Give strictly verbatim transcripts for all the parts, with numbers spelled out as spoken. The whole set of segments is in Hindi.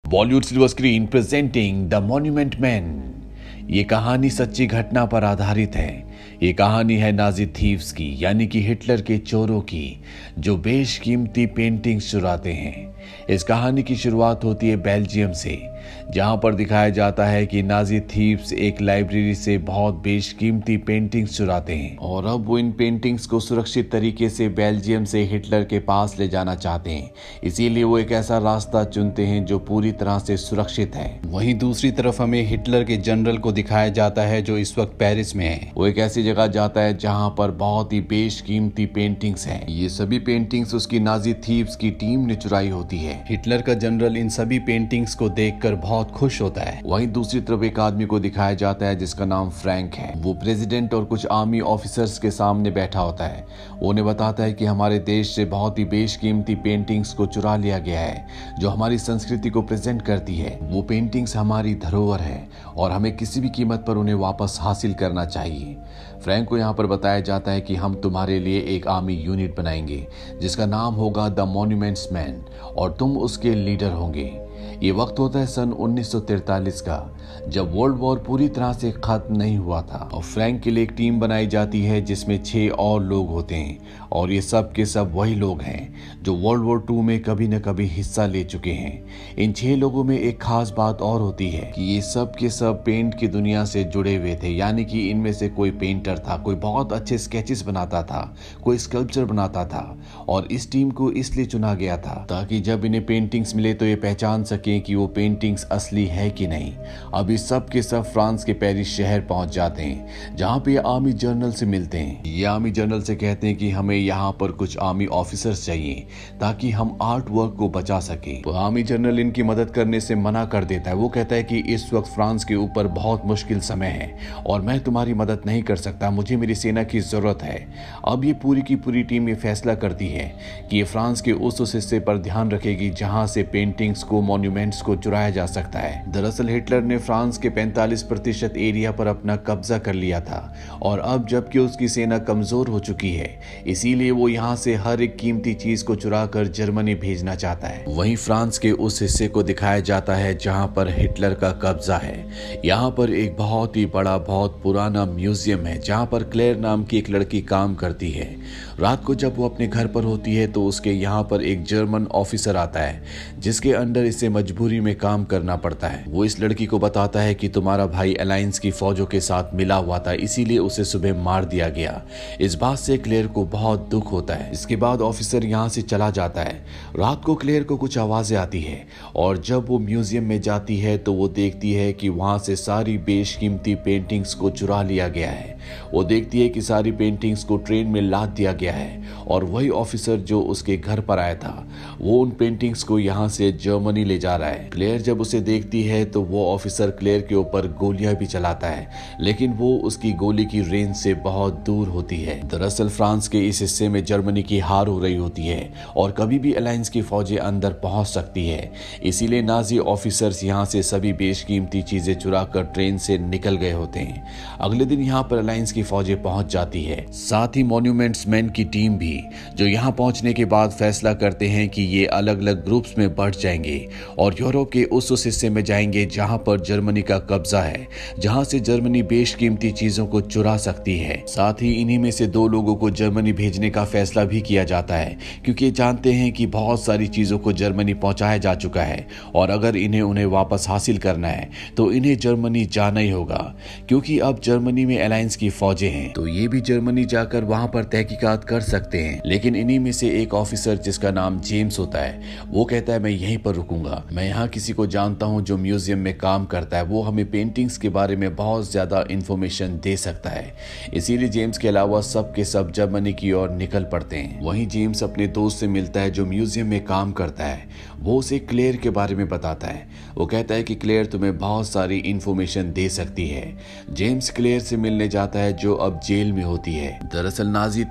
Bollywood silver screen presenting the monument man. ये कहानी सच्ची घटना पर आधारित है। ये कहानी है नाजी थीव्स की, यानी कि हिटलर के चोरों की, जो बेशकीमती पेंटिंग्स चुराते हैं। इस कहानी की शुरुआत होती है बेल्जियम से, जहां पर दिखाया जाता है कि नाजी थीव्स एक लाइब्रेरी से बहुत बेशकीमती पेंटिंग्स चुराते हैं और अब वो इन पेंटिंग्स को सुरक्षित तरीके से बेल्जियम से हिटलर के पास ले जाना चाहते हैं। इसीलिए वो एक ऐसा रास्ता चुनते हैं जो पूरी तरह से सुरक्षित है। वहीं दूसरी तरफ हमें हिटलर के जनरल को दिखाया जाता है, जो इस वक्त पेरिस में है। वो एक ऐसी जगह जाता है जहां पर बहुत ही बेशकीमती पेंटिंग्स हैं। ये सभी पेंटिंग्स उसकी नाजी थीव्स की टीम ने चुराई होती है। हिटलर का जनरल इन सभी पेंटिंग्स को देखकर बहुत खुश होता है। वहीं दूसरी तरफ एक आदमी को दिखाया जाता है जिसका नाम फ्रैंक है। वो प्रेसिडेंट और कुछ आर्मी ऑफिसर्स के सामने बैठा होता है। वो उन्हें बताता है कि हमारे देश से बहुत ही बेशकीमती पेंटिंग्स को चुरा लिया गया है, जो हमारी संस्कृति को प्रेजेंट करती है। वो पेंटिंग्स हमारी धरोहर है और हमें किसी भी कीमत पर उन्हें वापस हासिल करना चाहिए। फ्रैंक को यहाँ पर बताया जाता है कि हम तुम्हारे लिए एक आर्मी यूनिट बनाएंगे जिसका नाम होगा द मॉन्यूमेंट्स मैन और तुम उसके लीडर होंगे। ये वक्त होता है सन उन्नीस सौ तैंतालीस का, जब वर्ल्ड वॉर पूरी तरह से खत्म नहीं हुआ था और फ्रैंक के लिए एक टीम बनाई जाती है जिसमें छह और लोग होते हैं और ये सब के सब वही लोग हैं जो वर्ल्ड वॉर टू में कभी न कभी हिस्सा ले चुके हैं। इन छह लोगों में एक खास बात और होती है कि ये सब के सब पेंट की दुनिया से जुड़े हुए थे, यानी कि इनमें से कोई पेंटर था, कोई बहुत अच्छे स्केचेस बनाता था, कोई स्कल्पचर बनाता था और इस टीम को इसलिए चुना गया था ताकि जब इन्हें पेंटिंग्स मिले तो ये पहचान सके कि वो पेंटिंग्स असली है कि नहीं। अब ये सब के सब फ्रांस के पेरिस शहर पहुंच जाते हैं, जहां पे ये आर्मी जनरल से मिलते हैं। ये आर्मी जनरल से कहते हैं कि हमें यहाँ पर कुछ आर्मी ऑफिसर्स चाहिए ताकि हम आर्ट वर्क को बचा सके। तो आर्मी जनरल इनकी मदद करने से मना कर देता है। वो कहता है कि इस वक्त फ्रांस के ऊपर बहुत मुश्किल समय है और मैं तुम्हारी मदद नहीं कर सकता, मुझे मेरी सेना की जरूरत है। अब ये पूरी की पूरी टीम ये फैसला करती है कि ये फ्रांस के उस उस हिस्से पर ध्यान रखेगी जहां से पेंटिंग्स को, मॉन्यूमेंट्स को चुराया जा सकता है। दरअसल हिटलर ने फ्रांस के पैंतालीस प्रतिशत एरिया पर अपना कब्जा कर लिया था और अब जबकि उसकी सेना कमजोर हो चुकी है, इसीलिए वो यहाँ से हर एक कीमती चीज को चुरा कर जर्मनी भेजना चाहता है। वहीं फ्रांस के उस हिस्से को दिखाया जाता है जहाँ पर हिटलर का कब्जा है। यहाँ पर एक बहुत ही बड़ा, बहुत पुराना म्यूजियम है जहाँ पर क्लेयर नाम की एक लड़की काम करती है। रात को जब वो अपने घर पर होती है तो उसके यहाँ पर एक जर्मन ऑफिसर आता है जिसके अंडर इसे मजबूरी में काम करना पड़ता है। वो इस लड़की को बताता है कि तुम्हारा भाई अलायंस की फौजों के साथ मिला हुआ था, इसीलिए उसे सुबह मार दिया गया। इस बात से क्लेयर को बहुत दुख होता है। इसके बाद ऑफिसर यहाँ से चला जाता है। रात को क्लेयर को कुछ आवाजें आती है और जब वो म्यूजियम में जाती है तो वो देखती है कि वहां से सारी बेशकीमती पेंटिंग्स को चुरा लिया गया है। वो देखती है कि सारी पेंटिंग्स को ट्रेन में लाद दिया गया है और वही ऑफिसर जो उसके घर पर आया था वो उन पेंटिंग्स को यहाँ से जर्मनी ले जा रहा है। क्लेयर जब उसे देखती है तो वो ऑफिसर क्लेयर के ऊपर गोलियां भी चलाता है, लेकिन वो उसकी गोली की रेंज से बहुत दूर होती है। दरअसल फ्रांस के इस हिस्से में जर्मनी की हार हो रही होती है और कभी भी अलायंस की फौजें अंदर पहुंच सकती है, इसीलिए नाजी ऑफिसर्स यहाँ से सभी बेशकीमती चीजें चुरा कर ट्रेन से निकल गए होते हैं। अगले दिन यहाँ पर अलायंस की फौजें पहुंच जाती है, साथ ही मॉन्यूमेंट्स मैन की टीम भी, जो यहाँ पहुंचने के बाद फैसला करते हैं कि ये अलग अलग ग्रुप्स में बढ़ जाएंगे और यूरोप के उस उस हिस्से में जाएंगे जहां पर जर्मनी का कब्जा है, जहां से जर्मनी बेशकीमती चीजों को चुरा सकती है। साथ ही इन्हीं में से दो लोगों को जर्मनी भेजने का फैसला भी किया जाता है, क्योंकि जानते हैं कि बहुत सारी चीजों को जर्मनी पहुंचाया जा चुका है और अगर इन्हें उन्हें वापस हासिल करना है तो इन्हें जर्मनी जाना ही होगा, क्योंकि अब जर्मनी में अलायंस की फौजें हैं तो ये भी जर्मनी जाकर वहां पर तहकीकात कर सकते हैं। लेकिन इन्हीं में से एक ऑफिसर जिसका नाम जेम्स होता है, वो कहता है मैं यहीं पर रुकूंगा, मैं यहाँ किसी को जानता हूँ जो म्यूजियम में काम करता है, वो हमें पेंटिंग्स के बारे में बहुत ज्यादा इंफॉर्मेशन दे सकता है। इसीलिए जेम्स के अलावा सब के सब जर्मनी की ओर निकल पड़ते हैं। वहीं जेम्स अपने दोस्त से मिलता है जो म्यूजियम में काम करता है। वो उसे क्लेयर के बारे में बताता है। वो कहता है कि क्लेयर तुम्हें बहुत सारी इंफॉर्मेशन दे सकती है। जेम्स क्लेयर से मिलने जाता है जो अब जेल में होती है। दरअसल नाजी थीव्स जो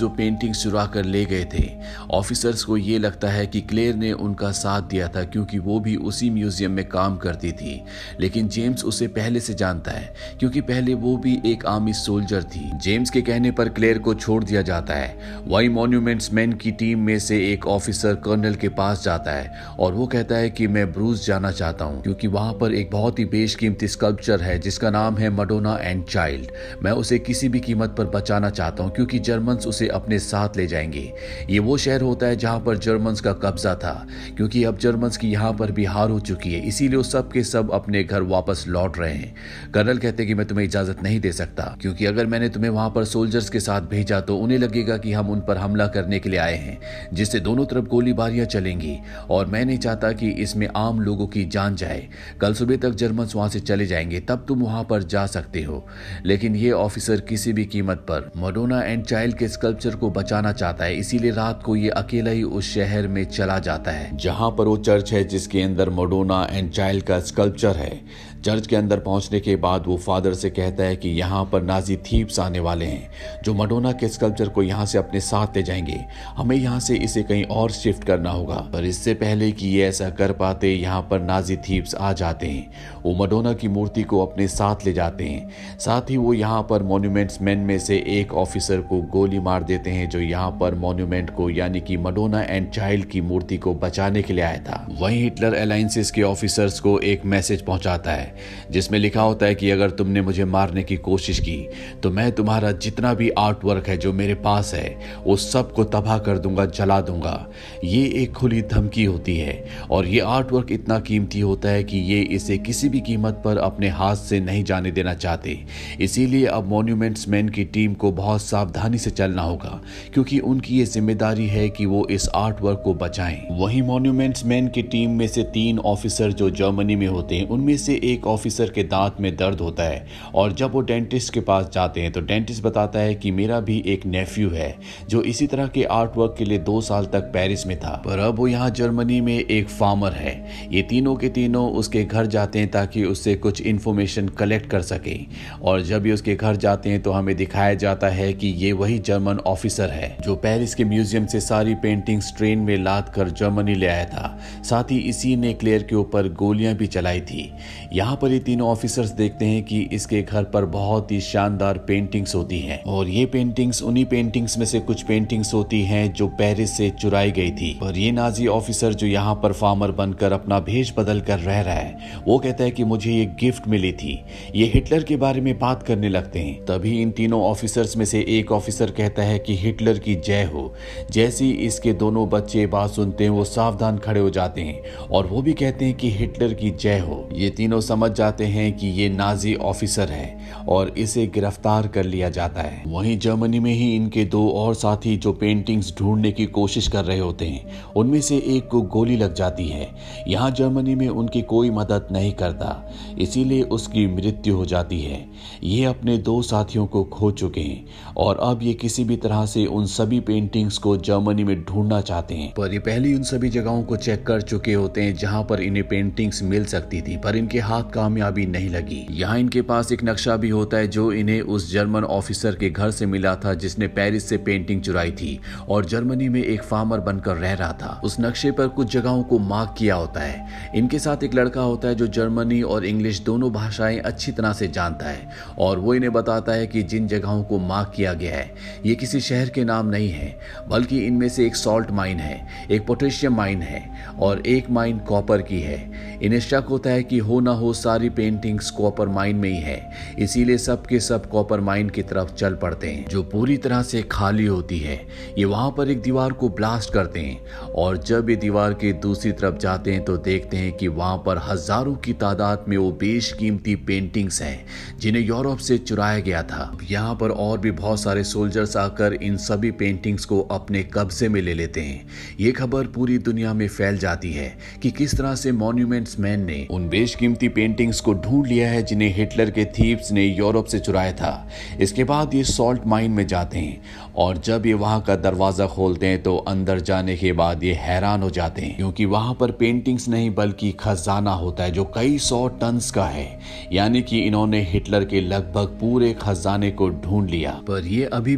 जो पेंटिंग्स चुरा कर ले गए थे, ऑफिसर्स को ये लगता है कि क्लेयर ने उनका साथ दिया था क्योंकि वो भी उसी म्यूजियम में काम करती थी। लेकिन जेम्स उसे पहले से जानता है क्योंकि पहले वो भी एक आर्मी सोल्जर थी। जेम्स के कहने पर क्लेयर को छोड़ दिया जाता है। वही मॉन्यूमेंट्स मैन की टीम में से एक ऑफिसर कर्नल के पास जाता है और वो कहता है कि मैं ब्रूस जाना चाहता हूँ क्योंकि वहां पर एक बहुत ही बेशकीमती स्कल्पचर है जिसका नाम है मडोना एंड चाइल्ड। मैं उसे किसी भी कीमत पर बचाना चाहता हूँ क्योंकि जर्मन्स उसे अपने साथ ले जाएंगे। ये वो शहर होता है जहां पर जर्मन्स का कब्जा था क्योंकि अब जर्मन्स की यहाँ पर भी हार हो चुकी है, इसीलिए वो सब के सब अपने घर वापस लौट रहे हैं। कर्नल कहते हैं कि मैं तुम्हें इजाजत नहीं दे सकता क्योंकि अगर मैंने तुम्हें वहां पर सोल्जर्स के साथ भेजा तो उन्हें लगेगा कि हम उन पर हमला करने के लिए आए हैं, जिससे दोनों तरफ गोलीबारियां चलेंगी और मैं नहीं चाहता कि इसमें आम लोगों की जान जाए। कल सुबह तक जर्मन्स वहां से चले जाएंगे, तब तुम वहां पर जा सकते हो। लेकिन ये ऑफिसर किसी भी कीमत पर मडोना एंड चाइल्ड के स्कल्पचर को बचाना चाहता है, इसीलिए रात को ये अकेला ही उस शहर में चला जाता है जहां पर वो चर्च है जिसके अंदर मडोना एंड चाइल्ड का स्कल्पचर है। चर्च के अंदर पहुंचने के बाद वो फादर से कहता है कि यहाँ पर नाजी थीव्स आने वाले हैं जो मडोना के स्कल्पचर को यहाँ से अपने साथ ले जाएंगे। हमें यहाँ से इसे कहीं और शिफ्ट करना होगा। पर इससे पहले कि ये ऐसा कर पाते, यहाँ पर नाजी थीव्स आ जाते हैं। वो मडोना की मूर्ति को अपने साथ ले जाते हैं। साथ ही वो यहाँ पर मॉन्यूमेंट्स मैन में से एक ऑफिसर को गोली मार देते हैं जो यहाँ पर मॉन्यूमेंट को यानी कि मडोना एंड चाइल्ड की मूर्ति को बचाने के लिए आया था। वहीं हिटलर अलायंसेस के ऑफिसर्स को एक मैसेज पहुंचाता है जिसमें लिखा होता है कि अगर तुमने मुझे मारने की कोशिश की तो मैं तुम्हारा जितना भी आर्ट वर्क है जो मेरे पास है वो सब को तबाह कर दूंगा, जला दूंगा। ये एक खुली धमकी होती है और ये आर्ट वर्क इतना कीमती होता है कि ये इसे किसी भी कीमत पर अपने हाथ से नहीं जाने देना चाहते। इसीलिए अब मॉन्यूमेंट्स मैन की टीम को बहुत सावधानी से चलना होगा क्योंकि उनकी ये जिम्मेदारी है कि वो इस आर्ट वर्क को बचाएं। वहीं मॉन्यूमेंट्स मैन की टीम में से तीन ऑफिसर जो जर्मनी में होते हैं, उनमें से एक ऑफिसर के दांत में दर्द होता है और जब वो डेंटिस्ट के पास जाते हैं तो डेंटिस्ट बताता है कि मेरा भी एक नेफ्यू है जो इसी तरह के आर्ट वर्क के लिए दो साल तक पेरिस में था, पर अब वो यहाँ जर्मनी में एक फार्मर है। ये तीनों के तीनों उसके घर जाते हैं ताकि उससे कुछ इन्फॉर्मेशन कलेक्ट कर सके और जब ये उसके घर जाते हैं तो हमें दिखाया जाता है कि ये वही जर्मन ऑफिसर है जो पेरिस के म्यूजियम से सारी पेंटिंग्स ट्रेन में लाद कर जर्मनी ले आया था। साथ ही इसी ने क्लेयर के ऊपर गोलियां भी चलाई थी। यहाँ पर ये तीनों ऑफिसर्स देखते हैं कि इसके घर पर बहुत ही शानदार पेंटिंग्स होती हैं और ये पेंटिंग्स उन्हीं पेंटिंग्स में से कुछ पेंटिंग्स होती हैं जो पेरिस से चुराई गई थी। पर ये नाजी ऑफिसर जो यहाँ पर फार्मर बनकर अपना भेष बदल कर रह रहा है, वो कहता है कि मुझे ये गिफ्ट मिली थी। ये हिटलर के बारे में बात करने लगते हैं। तभी इन तीनों ऑफिसर्स में से एक ऑफिसर कहता है कि हिटलर की जय हो। जैसे ही इसके दोनों बच्चे बात सुनते हैं वो सावधान खड़े हो जाते हैं और वो भी कहते हैं कि हिटलर की जय हो। ये तीनों समझ जाते हैं कि ये नाजी ऑफिसर है और इसे गिरफ्तार कर लिया जाता है। वहीं जर्मनी में ही इनके दो और साथी जो पेंटिंग्स ढूंढने की कोशिश कर रहे होते हैं, उनमें से एक को गोली लग जाती है। यहाँ जर्मनी में उनकी कोई मदद नहीं करता, इसीलिए उसकी मृत्यु हो जाती है। ये अपने दो साथियों को खो चुके हैं और अब ये किसी भी तरह से उन सभी पेंटिंग्स को जर्मनी में ढूंढना चाहते हैं। पर ये पहले उन सभी जगहों को चेक कर चुके होते हैं जहां पर इन्हें पेंटिंग्स मिल सकती थी, पर इनके हाथ कामयाबी नहीं लगी। यहाँ इनके पास एक नक्शा भी होता है जो इन्हें उस जर्मन ऑफिसर के घर से मिला था जिसने पेरिस से पेंटिंग चुराई थी और जर्मनी में एक फार्मर बनकर रह रहा था। उस नक्शे पर कुछ जगहों को मार्क किया होता है। इनके साथ एक लड़का होता है जो जर्मनी और इंग्लिश दोनों भाषाएं अच्छी तरह से जानता है और वो इन्हें बताता है कि जिन जगहों को मार्क किया गया है ये किसी शहर के नाम नहीं है, बल्कि इनमें से एक सॉल्ट माइन है, एक पोटेशियम माइन है और एक माइन कॉपर की है। इन्हें शक होता है कि हो ना हो सारी पेंटिंग्स कॉपर माइन में ही है, इसीलिए सब के सब कॉपर माइन की तरफ चल पड़ते हैं जो पूरी तरह से खाली होती है। ये वहां पर एक दीवार को ब्लास्ट करते हैं और जब ये दीवार के दूसरी तरफ जाते हैं तो देखते हैं कि वहां पर हजारों की तादाद में वो बेशकीमती पेंटिंग्स हैं जिन्हें यूरोप से चुराया गया था। यहाँ पर और भी बहुत सारे सोल्जर्स आकर इन सभी पेंटिंग्स को अपने कब्जे में ले लेते हैं। ये खबर पूरी दुनिया में फैल जाती है कि किस तरह से मॉन्यूमेंट्स मैन ने उन बेशकीमती पेंटिंग्स को ढूंढ लिया है जिन्हें हिटलर के थीव्स ने यूरोप से चुराया था। इसके बाद ये सॉल्ट माइन में जाते हैं और जब ये वहां का दरवाजा खोलते हैं तो अंदर जाने के बाद ये हैरान हो जाते हैं क्योंकि वहां पर पेंटिंग्स नहीं बल्कि खजाना होता है जो कई सौ टन का है। यानी कि इन्होंने हिटलर के लगभग पूरे खजाने को ढूंढ लिया। पर ये अभी भी बाकी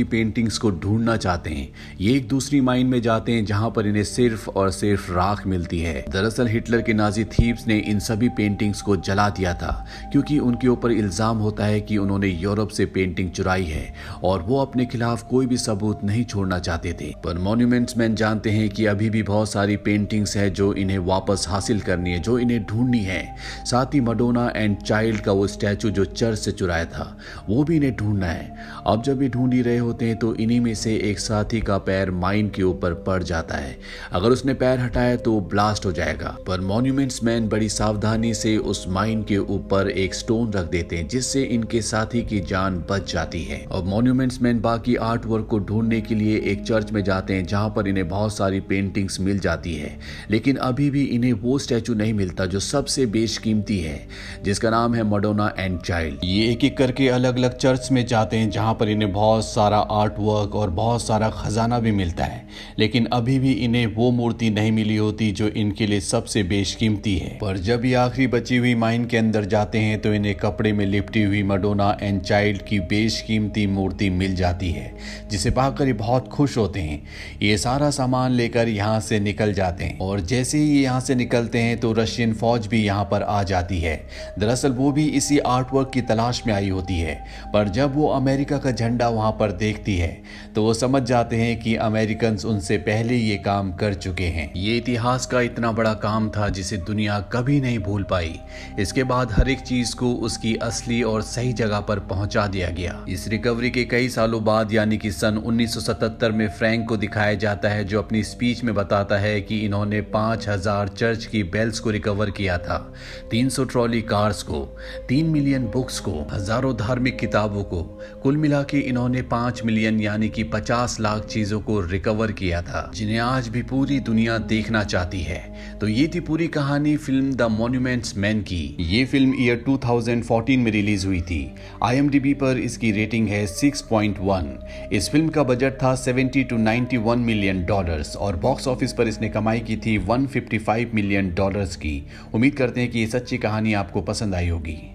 पेंटिंग्स को ढूंढना चाहते हैं। ये एक दूसरी माइन में जाते हैं जहां पर इन्हें सिर्फ और सिर्फ राख मिलती है। दरअसल हिटलर के नाजी थीव्स ने इन सभी पेंटिंग्स को जला दिया था क्योंकि उनके ऊपर इल्जाम होता है कि उन्होंने यूरोप से पेंटिंग चुराई है और वो अपने खिलाफ कोई भी सबूत नहीं छोड़ना चाहते थे। पर मॉन्यूमेंट्स मैन जानते हैं कि अभी भी बहुत सारी पेंटिंग्स है जो इन्हें वापस हासिल करनी है, जो इन्हें ढूंढनी है। साथ ही मडोना एंड चाइल्ड का वो स्टैचू जो चर्च से चुराया था वो भी इन्हें ढूंढना है। अब जब ये ढूंढ ही रहे होते हैं तो इन्हीं में से एक साथी का पैर माइन के ऊपर पड़ जाता है। अगर उसने पैर हटाया तो ब्लास्ट हो जाएगा। पर मॉन्यूमेंट्स मैन बड़ी सावधानी से उस माइन के ऊपर एक स्टोन रख देते हैं जिससे इनके साथी की जान बच जाती है। और मॉन्यूमेंट्स मैन बाकी आर्ट वर्क को ढूंढने के लिए एक चर्च में जाते हैं जहां पर इन्हें बहुत सारी पेंटिंग्स मिल जाती है, लेकिन अभी भी इन्हें वो स्टैचू नहीं मिलता जो सबसे बेशकीमती है, जिसका नाम है मडोना एंड चाइल्ड। ये एक एक करके अलग अलग चर्च में जाते हैं जहां पर इन्हें बहुत सारा आर्ट वर्क और बहुत सारा खजाना भी मिलता है, लेकिन अभी भी इन्हें वो मूर्ति नहीं मिली होती जो इनके लिए सबसे बेशकीमती है। पर जब ये आखिरी बची हुई माइन के अंदर जाते हैं तो इन्हें कपड़े में लिपटी हुई मडोना एंड चाइल्ड की बेशकीमती मूर्ति मिल जाती है, जिसे पाकर ये बहुत खुश होते हैं। ये सारा सामान लेकर यहाँ से निकल जाते हैं और जैसे ही यहाँ से निकलते हैं तो रशियन फौज भी यहाँ पर आ जाती है। दरअसल वो भी इसी आर्ट वर्क की तलाश में आई होती है, पर जब वो अमेरिका का झंडा वहाँ पर देखती है तो वो समझ जाते हैं कि अमेरिकन उनसे पहले ये काम कर चुके हैं। ये इतिहास का इतना बड़ा काम था जिसे दुनिया कभी नहीं भूल पाई। इसके बाद हर एक चीज को उसकी असली और सही जगह पर पहुंचा दिया गया। इस रिकवरी के कई सालों बाद यानी कि सन उन्नीस सौ सतहत्तर में फ्रैंक को दिखाया जाता है जो अपनी स्पीच में बताता है कि इन्होंने पांच हजार चर्च की बेल्स को रिकवर किया था, तीन सौ ट्रॉली कार्स को, तीन मिलियन बुक्स को, हजारों धार्मिक किताबों को। कुल मिला के इन्होंने पांच मिलियन यानी कि पचास लाख चीजों को रिकवर किया था जिन्हें आज भी पूरी दुनिया देखना चाहती है। तो ये थी पूरी कहानी फिल्म द मॉन्यूमेंट्स मैन की। ये फिल्म ईयर दो हज़ार चौदह में रिलीज हुई थी। आई एम डी बी पर इसकी रेटिंग है सिक्स पॉइंट वन। इस फिल्म का बजट था सत्तर टू इक्यानवे मिलियन डॉलर्स और बॉक्स ऑफिस पर इसने कमाई की थी एक सौ पचपन मिलियन डॉलर्स की। उम्मीद करते हैं कि ये सच्ची कहानी आपको पसंद आई होगी।